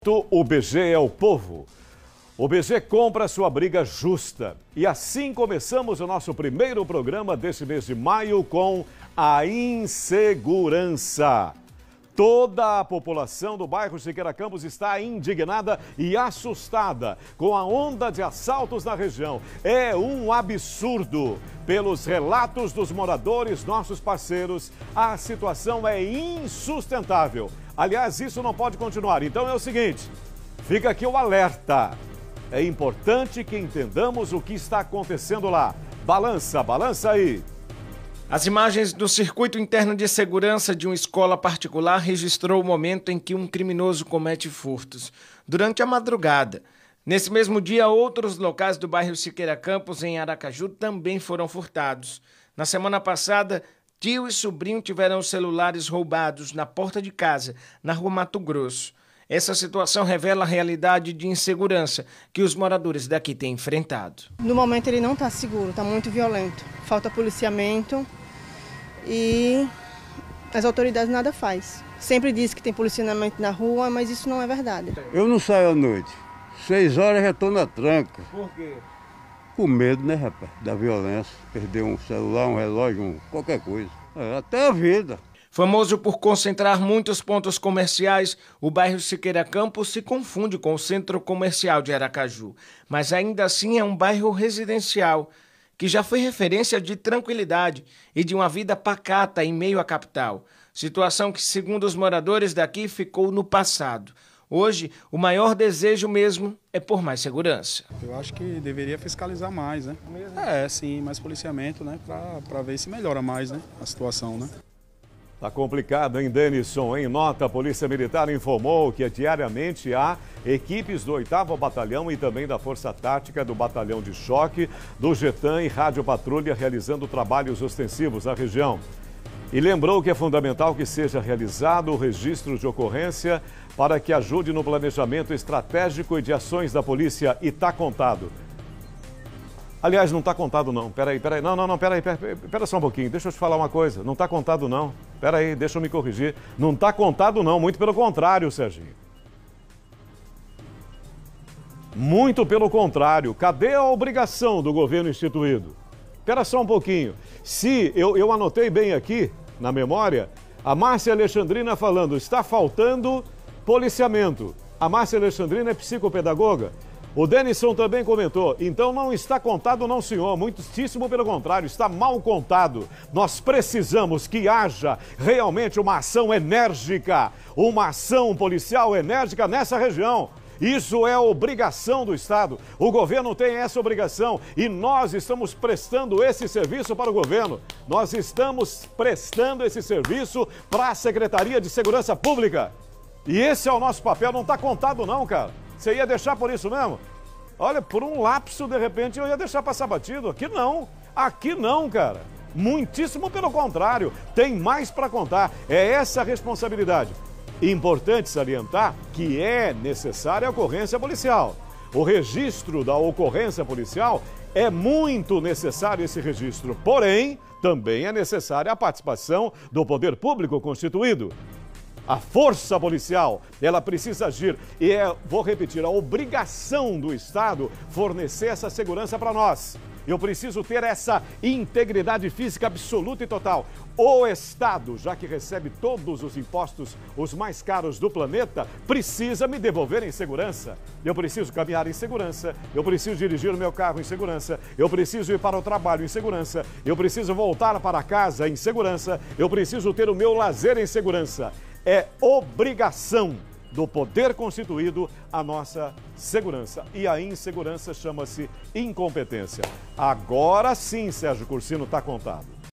momento, o BG é o povo. O BG compra sua briga justa. E assim começamos o nosso primeiro programa deste mês de maio com a insegurança. Toda a população do bairro Siqueira Campos está indignada e assustada com a onda de assaltos na região. É um absurdo. Pelos relatos dos moradores, nossos parceiros, a situação é insustentável. Aliás, isso não pode continuar. Então é o seguinte, fica aqui o alerta. É importante que entendamos o que está acontecendo lá. Balança aí. As imagens do circuito interno de segurança de uma escola particular registrou o momento em que um criminoso comete furtos. Durante a madrugada. Nesse mesmo dia, outros locais do bairro Siqueira Campos, em Aracaju, também foram furtados. Na semana passada, tio e sobrinho tiveram os celulares roubados na porta de casa, na rua Mato Grosso. Essa situação revela a realidade de insegurança que os moradores daqui têm enfrentado. No momento ele não está seguro, está muito violento. Falta policiamento e as autoridades nada fazem. Sempre diz que tem policiamento na rua, mas isso não é verdade. Eu não saio à noite. 6 horas já estou na tranca. Por quê? Com medo, né, rapaz? Da violência. Perder um celular, um relógio, qualquer coisa. Até a vida. Famoso por concentrar muitos pontos comerciais, o bairro Siqueira Campos se confunde com o centro comercial de Aracaju. Mas ainda assim é um bairro residencial, que já foi referência de tranquilidade e de uma vida pacata em meio à capital. Situação que, segundo os moradores daqui, ficou no passado. Hoje, o maior desejo mesmo é por mais segurança. Eu acho que deveria fiscalizar mais, né? Sim, mais policiamento, né? Para ver se melhora mais, né? A situação, né? Tá complicado, hein, Denison? Em nota, a Polícia Militar informou que diariamente há equipes do 8º Batalhão e também da Força Tática do Batalhão de Choque, do Getan e Rádio Patrulha realizando trabalhos ostensivos na região. E lembrou que é fundamental que seja realizado o registro de ocorrência para que ajude no planejamento estratégico e de ações da polícia. E tá contado. Aliás, não está contado não, peraí, não, peraí só um pouquinho, deixa eu te falar uma coisa, não está contado não, peraí, deixa eu me corrigir, não está contado não, muito pelo contrário, Serginho. Muito pelo contrário, cadê a obrigação do governo instituído? Espera só um pouquinho, se eu anotei bem aqui, na memória, a Márcia Alexandrina falando, está faltando policiamento, a Márcia Alexandrina é psicopedagoga. O Denison também comentou, então não está contado não, senhor, muitíssimo pelo contrário, está mal contado. Nós precisamos que haja realmente uma ação enérgica, uma ação policial enérgica nessa região. Isso é obrigação do Estado, o governo tem essa obrigação e nós estamos prestando esse serviço para o governo. Nós estamos prestando esse serviço para a Secretaria de Segurança Pública. E esse é o nosso papel, não está contado não, cara. Você ia deixar por isso mesmo? Olha, por um lapso, de repente, eu ia deixar passar batido. Aqui não, cara. Muitíssimo pelo contrário, tem mais para contar. É essa a responsabilidade. Importante salientar que é necessária a ocorrência policial. O registro da ocorrência policial é muito necessário esse registro. Porém, também é necessária a participação do poder público constituído. A força policial, ela precisa agir e vou repetir, a obrigação do Estado fornecer essa segurança para nós. Eu preciso ter essa integridade física absoluta e total. O Estado, já que recebe todos os impostos, os mais caros do planeta, precisa me devolver em segurança. Eu preciso caminhar em segurança, eu preciso dirigir o meu carro em segurança, eu preciso ir para o trabalho em segurança, eu preciso voltar para casa em segurança, eu preciso ter o meu lazer em segurança. É obrigação do poder constituído a nossa segurança. E a insegurança chama-se incompetência. Agora sim, Sérgio Cursino, está contado.